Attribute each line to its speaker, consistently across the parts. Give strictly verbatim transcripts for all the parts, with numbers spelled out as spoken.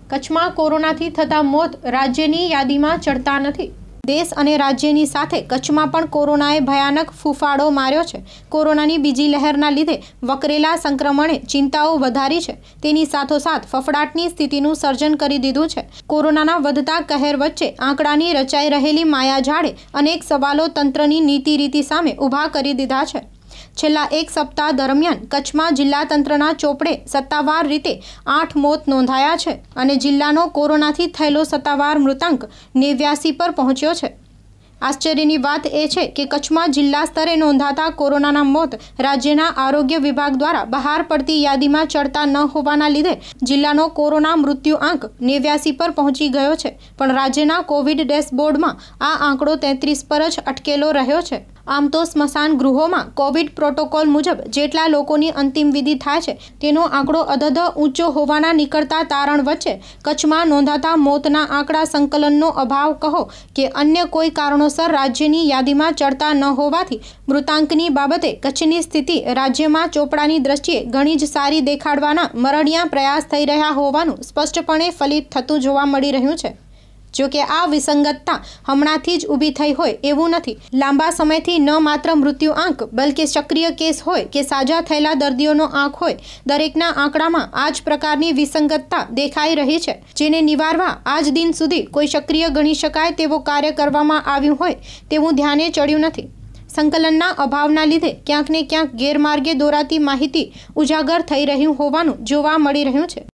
Speaker 1: કચ્છમાં કોરોનાથી થતા મોત રાજ્યની યાદીમાં ચડતા નથી। દેશ અને રાજ્યની સાથે કચ્છમાં પણ કોરોનાએ ભયાનક ફૂફાડો માર્યો છે। કોરોનાની બીજી લહેરના લીધે વકરેલા સંક્રમણે ચિંતાઓ વધારી છે। તેની સાથોસાથ ફફડાટની સ્થિતિનું સર્જન કરી દીધું છે। કોરોનાના વધતા કહેર વચ્ચે આંકડાની રચાઈ રહેલી માયાજાળે અનેક સવાલો તંત્રની નીતિ રીતિ સામે ઊભા કરી દીધા છે। છેલ્લા એક સપ્તાહ દરમિયાન કચ્છમાં જિલ્લા તંત્રના ચોપડે સત્તાવાર રીતે આઠ મોત નોંધાયા છે અને જિલ્લાનો કોરોનાથી થયેલો સત્તાવાર મૃતાંક નેવ્યાસી પર પહોંચ્યો છે। આશ્ચર્યની વાત એ છે કે કચ્છમાં જિલ્લા સ્તરે નોંધાતા કોરોનાના મોત રાજ્યના આરોગ્ય વિભાગ દ્વારા બહાર પડતી યાદીમાં ચડતા ન હોવાના લીધે જિલ્લાનો કોરોના મૃત્યુ આંક નેવ્યાસી પર પહોંચી ગયો છે, પણ રાજ્યના કોવિડ ડેશબોર્ડમાં આ આંકડો તેત્રીસ પર જ અટકેલો રહ્યો છે। આમ તો સ્મશાન ગૃહોમાં કોવિડ પ્રોટોકોલ મુજબ જેટલા લોકોની અંતિમ વિધિ થાય છે તેનો આંકડો અધધ ઊંચો હોવાના નીકળતા તારણ વચ્ચે કચ્છમાં નોંધાતા મોતના આંકડા સંકલનનો અભાવ કહો કે અન્ય કોઈ કારણોસર રાજ્યની યાદીમાં ચડતા ન હોવાથી મૃતાંકની બાબતે કચ્છની સ્થિતિ રાજ્યમાં ચોપડાની દ્રષ્ટિએ ઘણી જ સારી દેખાડવાના મરણિયા પ્રયાસ થઈ રહ્યા હોવાનું સ્પષ્ટપણે ફલિત થતું જોવા મળી રહ્યું છે। જો કે આ વિસંગતતા હમણાંથી જ ઊભી થઈ હોય એવું નથી। લાંબા સમયથી ન માત્ર મૃત્યુ આંક બલકે સક્રિય કેસ હોય કે સાજા થયેલા દર્દીઓનો આંક હોય, દરેકના આંકડામાં આ જ પ્રકારની વિસંગતતા દેખાઈ રહી છે, જેને નિવારવા આજ દિન સુધી કોઈ સક્રિય ગણી શકાય તેવો કાર્ય કરવામાં આવ્યું હોય તેવું ધ્યાને ચડ્યું નથી। સંકલનના અભાવના લીધે ક્યાંક ને ક્યાંક ગેરમાર્ગે દોરાતી માહિતી ઉજાગર થઈ રહ્યું હોવાનું જોવા મળી રહ્યું છે।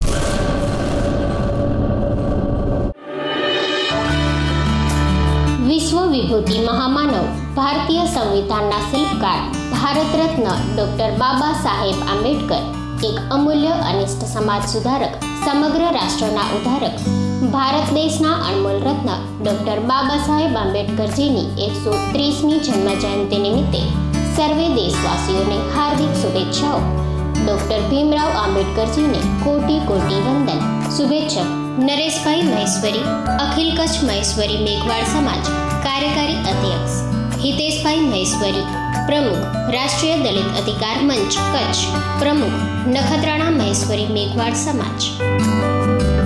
Speaker 2: विश्व विभूति महामानव भारतीय संविधान शिल्पकार भारत रत्न डॉक्टर बाबा साहेब आंबेडकर एक अमूल्य अनिष्ट समाज सुधारक समग्र राष्ट्रना उधारक भारत देशना अनमोल रत्न डॉक्टर बाबा साहेब आंबेडकरजीनी एक सौ त्रीसमी जन्म जयंति निमित्ते सर्वे देशवासियों ने हार्दिक शुभेच्छाओं। डॉक्टर भीमराव आंबेडकरजीने कोटि कोटि वंदन। शुभेच्छक नरेश भाई महेश्वरी, अखिल कच्छ महेश्वरी मेघवाड़ समाज कार्यकारी अध्यक्ष, हितेश भाई महेश्वरी प्रमुख, राष्ट्रीय दलित अधिकार मंच कच्छ प्रमुख, नखत्राणा महेश्वरी मेघवाड़ समाज।